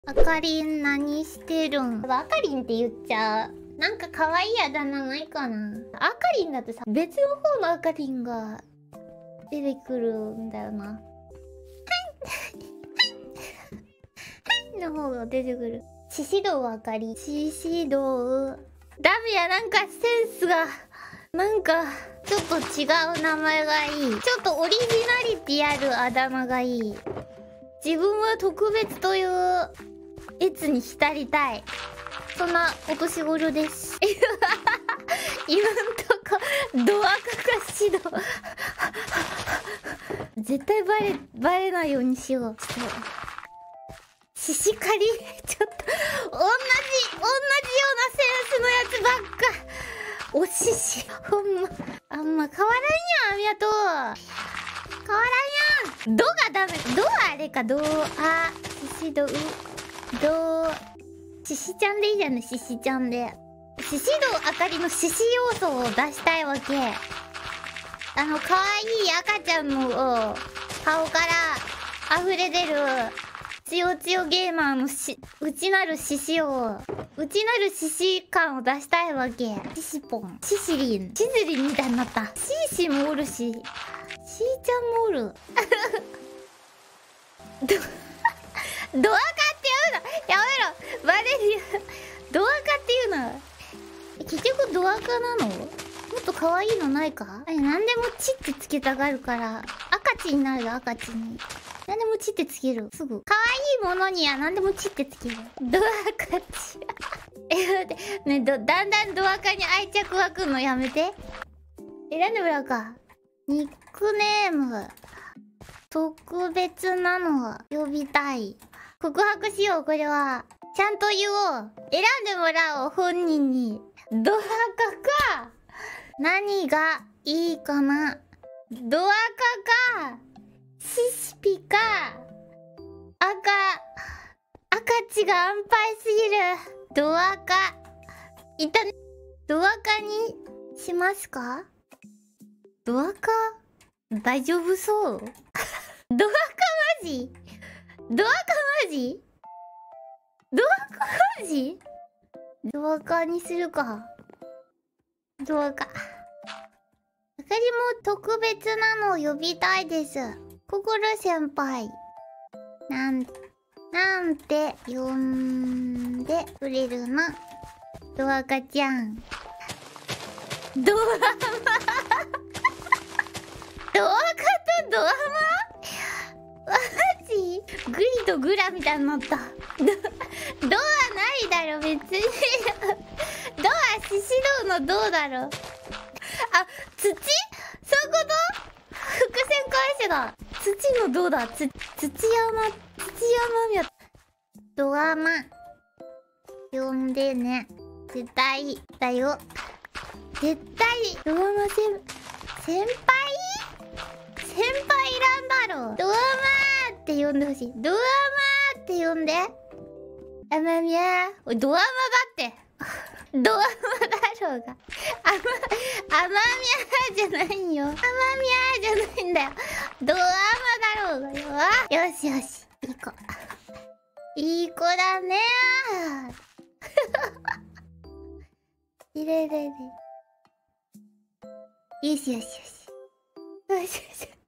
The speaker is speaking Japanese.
あかりん何してるん？あかりんって言っちゃう。なんか可愛いあだ名ないかな。あかりんだとさ、別の方のあかりんが出てくるんだよな。はいの方が出てくる。獅子堂あかり。獅子堂。ダメや、なんかセンスが。なんか、ちょっと違う名前がいい。ちょっとオリジナリティあるあだ名がいい。自分は特別という越に浸りたい。そんなお年頃です。今んとこ、ドアカかしど。絶対バレないようにしよう。ちょっと。獅子狩りちょっと、同じようなセンスのやつばっか。お獅子、ほんま。あんま変わらんやん、あみやと。変わらんやん。ドがダメ。ドはあれか、ドあ、獅子ド、獅子ちゃんでいいじゃん、獅子ちゃんで。獅子堂あかりの獅子要素を出したいわけ。可愛い赤ちゃんの顔から溢れ出る、つよつよゲーマーの内なる獅子感を出したいわけ。シシポン、シシリン、シズリンみたいになった。シーシーもおるし、シーちゃんもおる。ドアカって言うのやめろ、バレるよ。ドアカって言うの結局ドアカなの？もっと可愛いのないか？何でもチってつけたがるから赤チになるよ。赤チに何でもチってつける。すぐ可愛いものには何でもチってつける。ドアカチ待ってね、だんだんドアカに愛着湧くのやめて。選んでもらうか。ニックネーム特別なの呼びたい。告白しよう。これはちゃんと言おう。選んでもらおう、本人に。ドアカか何がいいかな。ドアカかシシピか赤チが安牌すぎる。ドアカいたね。ドアカにしますか？ドアカ大丈夫そう？ドアカマジ？ドアカマジ？ドアカマジ？ドアカにするか。ドアカ。あかりも特別なのを呼びたいです。ココル先輩。なんて呼んでくれるの？ドアカちゃん。ドアマドアカとドアママジ？グリとグラみたいになった。ドアないだろ別に。ドア獅子堂のどうだろう。あ、土？そういうこと？伏線回収だ。土のどうだ。土山みや。ドアマ呼んでね。絶対だよ。絶対ドアマ先輩いらんだろ。ドアマーって呼んでほしい。ドアマーって呼んで。あまみやー。ドアマだってドアマだろうが。あまみやじゃないよ。あまみやじゃないんだよ。ドアマだろうがよ。よしよし。いい子。いい子だねー。いれれれ。よしよしよし。よしよし。